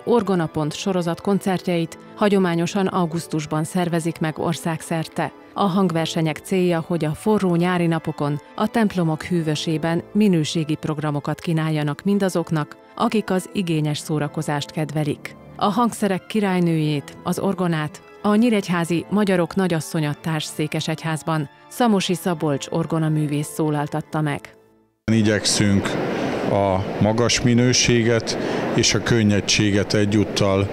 Orgonapont sorozat koncertjeit hagyományosan augusztusban szervezik meg országszerte. A hangversenyek célja, hogy a forró nyári napokon a templomok hűvösében minőségi programokat kínáljanak mindazoknak, akik az igényes szórakozást kedvelik. A hangszerek királynőjét, az orgonát a nyíregyházi Magyarok Nagyasszonya Társszékesegyházban Szamosi Szabolcs orgonaművész szólaltatta meg. Igyekszünk a magas minőséget és a könnyedséget egyúttal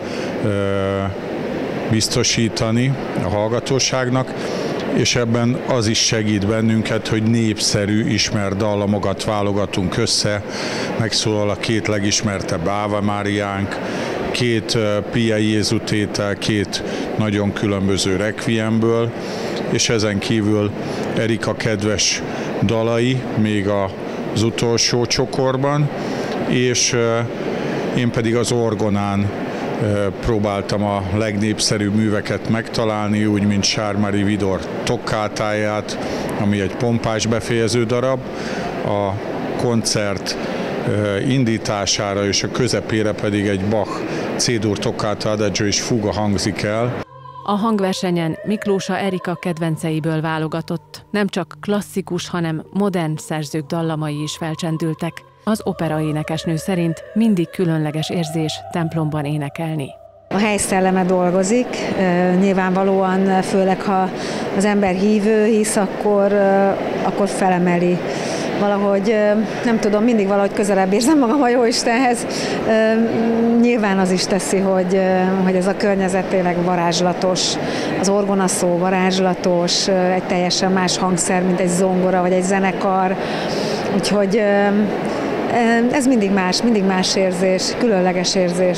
biztosítani a hallgatóságnak, és ebben az is segít bennünket, hogy népszerű, ismert dallamokat válogatunk össze, megszólal a két legismertebb Áva Máriánk, két Pia Jézu tétel, két nagyon különböző requiemből, és ezen kívül Erika kedves dalai, még az utolsó csokorban, és én pedig az orgonán próbáltam a legnépszerűbb műveket megtalálni, úgy, mint Charles-Marie Widor tokkátáját, ami egy pompás befejező darab. A koncert indítására és a közepére pedig egy Bach C-dur toccata adagio és fuga hangzik el. A hangversenyen Miklósa Erika kedvenceiből válogatott, nem csak klasszikus, hanem modern szerzők dallamai is felcsendültek. Az operaénekesnő szerint mindig különleges érzés templomban énekelni. A helyszelleme dolgozik, nyilvánvalóan, főleg ha az ember hívő, hisz, akkor felemeli. Valahogy, nem tudom, mindig valahogy közelebb érzem magam a Jóistenhez. Nyilván az is teszi, hogy ez a környezet tényleg varázslatos. Az orgonaszó varázslatos, egy teljesen más hangszer, mint egy zongora vagy egy zenekar. Úgyhogy ez mindig más érzés, különleges érzés.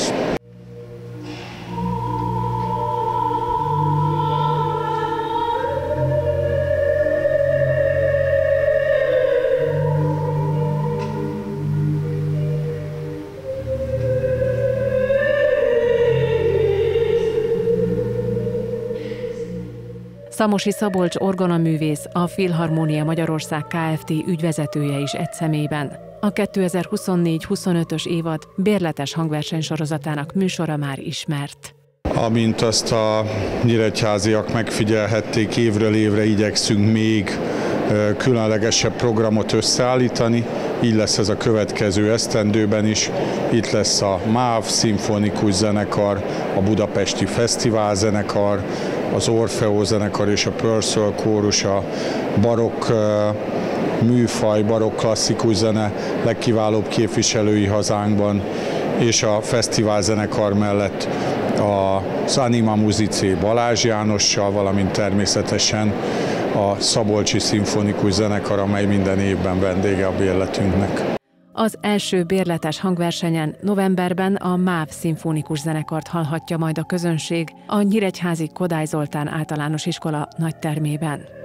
Szamosi Szabolcs orgonaművész, a Filharmónia Magyarország Kft. Ügyvezetője is egy személyben. A 2024-25-ös évad bérletes hangversenysorozatának műsora már ismert. Amint azt a nyíregyháziak megfigyelhették, évről évre igyekszünk még különlegesebb programot összeállítani. Így lesz ez a következő esztendőben is. Itt lesz a MÁV szimfonikus zenekar, a Budapesti Fesztivál zenekar, az Orfeó zenekar és a Purcell kórus, a barokk műfaj, barokk klasszikus zene legkiválóbb képviselői hazánkban, és a fesztivál zenekar mellett az Anima Musicé Balázs Jánossal, valamint természetesen a Szabolcsi Szimfonikus Zenekar, amely minden évben vendége a bérletünknek. Az első bérletes hangversenyen novemberben a MÁV szimfonikus zenekart hallhatja majd a közönség a nyíregyházi Kodály Zoltán általános iskola nagytermében.